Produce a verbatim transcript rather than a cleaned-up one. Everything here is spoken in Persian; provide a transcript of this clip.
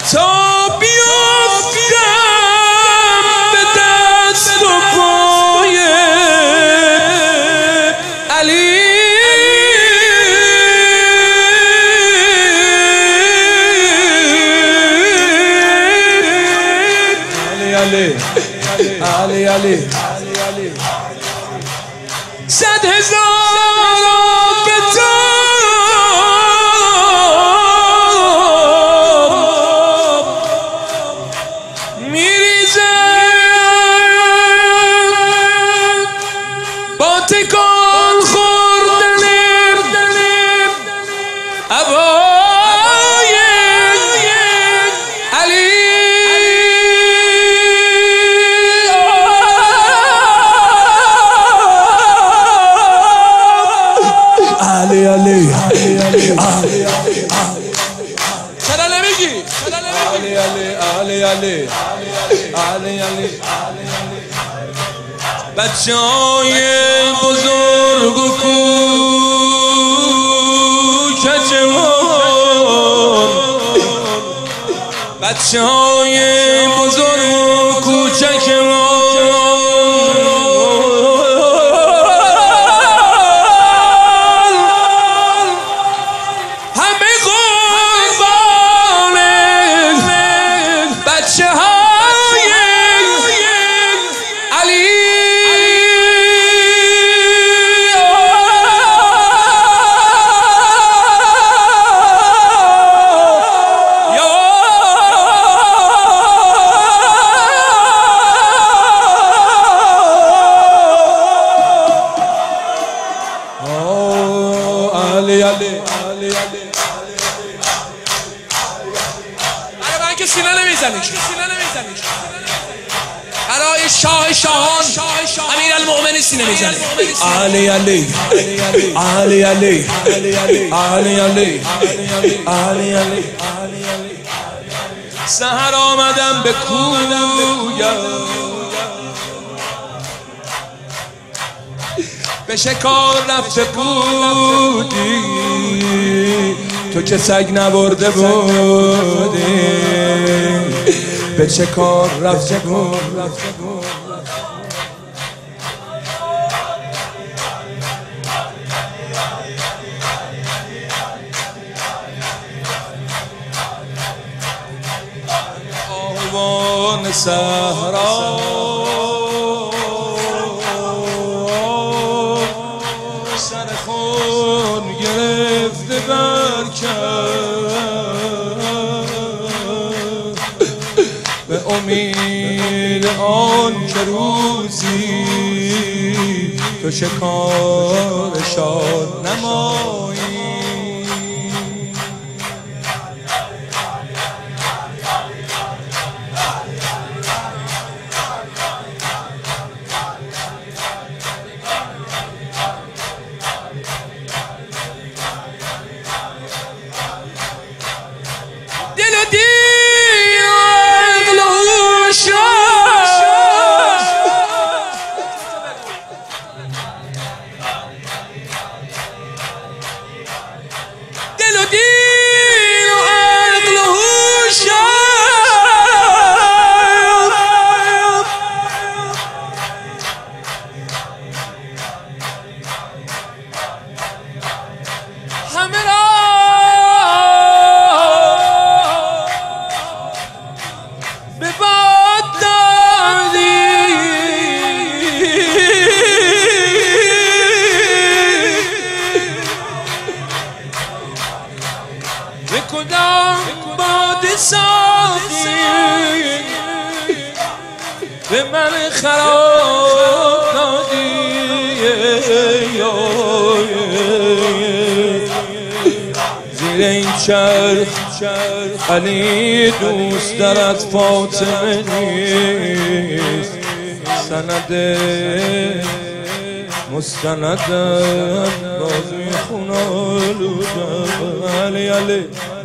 تا بیافتم به دست و پای علی. علی علی علی علی صد هزار کتاب میریزد با تکان خوردن هوای علی. علی علی علی چرا نمیگی؟ علی علی علی علی علی علی بچه های بزرگ و کوچکمون، بچه های بزرگ و کوچکمون علی علی علی علی برای من که سینه نمیزنی، سینه نمیزنی برای شاه شاهان امیر المؤمنین سینه میزنی. علی علی علی علی علی علی علی علی علی سحر آمدم به کویم به شکار رفته بودی تو که سگ نبرده بودی، به چه کار رفته بود. آوان صحرا سر خون گرفته برکرد به امید آن که روزی تو شکارشان نمایی. کدام باد صافی به من خراب دادی، زیر این چرخ علی دوست دارد فاطمه نیست، سند مستندم بازوی خون آلودم. علی علی